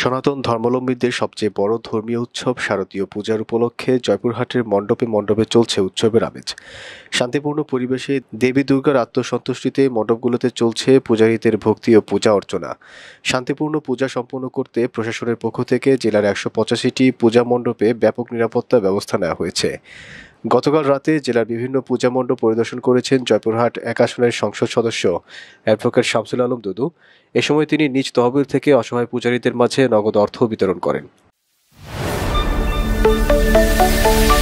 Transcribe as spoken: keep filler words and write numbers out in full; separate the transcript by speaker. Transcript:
Speaker 1: সনাতন ধর্মাবলম্বীদের সবচেয়ে বড় ধর্মীয় উৎসব শারদীয় পূজার উপলক্ষে জয়পুরহাটের মণ্ডপে মণ্ডপে চলছে উৎসবের আমেজ। শান্তিপূর্ণ পরিবেশে দেবী দুর্গার আত্মসন্তুষ্টিতে মণ্ডপগুলোতে চলছে পূজারীদের ভক্তি ও পূজা অর্চনা। শান্তিপূর্ণ পূজা সম্পন্ন করতে প্রশাসনের পক্ষ থেকে জেলার একশো পঁচাশিটি পূজা মণ্ডপে ব্যাপক নিরাপত্তা ব্যবস্থা নেওয়া হয়েছে। গতকাল রাতে জেলার বিভিন্ন পূজা মণ্ডপ পরিদর্শন করেছেন জয়পুরহাট এক আসনের সংসদ সদস্য অ্যাডভোকেট শামসুল আলম দুদু। এ সময় তিনি নিজ তহবিল থেকে অসহায় পূজারীদের মাঝে নগদ অর্থ বিতরণ করেন।